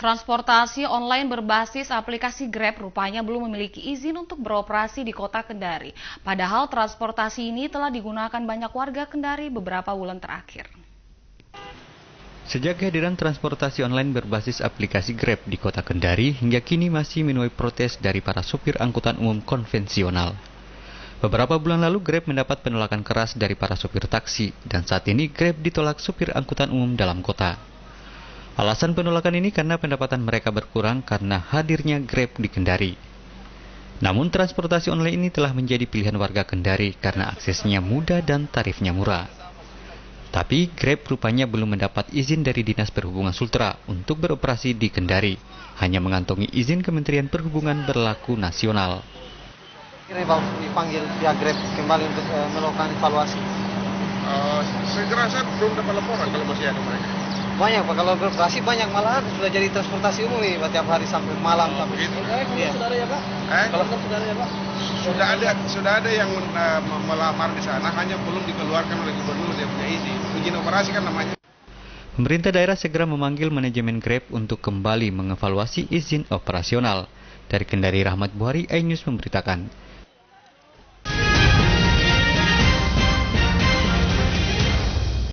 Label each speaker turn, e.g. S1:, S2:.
S1: Transportasi online berbasis aplikasi Grab rupanya belum memiliki izin untuk beroperasi di kota Kendari. Padahal transportasi ini telah digunakan banyak warga Kendari beberapa bulan terakhir.
S2: Sejak kehadiran transportasi online berbasis aplikasi Grab di kota Kendari, hingga kini masih menuai protes dari para sopir angkutan umum konvensional. Beberapa bulan lalu Grab mendapat penolakan keras dari para sopir taksi, dan saat ini Grab ditolak sopir angkutan umum dalam kota. Alasan penolakan ini karena pendapatan mereka berkurang karena hadirnya Grab di Kendari. Namun transportasi online ini telah menjadi pilihan warga Kendari karena aksesnya mudah dan tarifnya murah. Tapi Grab rupanya belum mendapat izin dari Dinas Perhubungan Sultra untuk beroperasi di Kendari, hanya mengantongi izin Kementerian Perhubungan berlaku nasional.
S3: Dipanggil pihak Grab kembali untuk melakukan evaluasi.
S4: Segera saya belum dapat laporan kalau masih ada mereka.
S3: Banyak Pak, kalau beroperasi banyak, malah sudah jadi transportasi umum nih tiap hari sampai malam sampai
S4: gitu.
S3: Iya.
S4: Sudah ada ya Pak? Kalau sudah ada ya Pak? Sudah ada yang melamar di sana, hanya belum dikeluarkan oleh gubernur yang punya izin operasi kan namanya.
S2: Pemerintah daerah segera memanggil manajemen Grab untuk kembali mengevaluasi izin operasional. Dari Kendari, Rahmat Buhari, iNews memberitakan.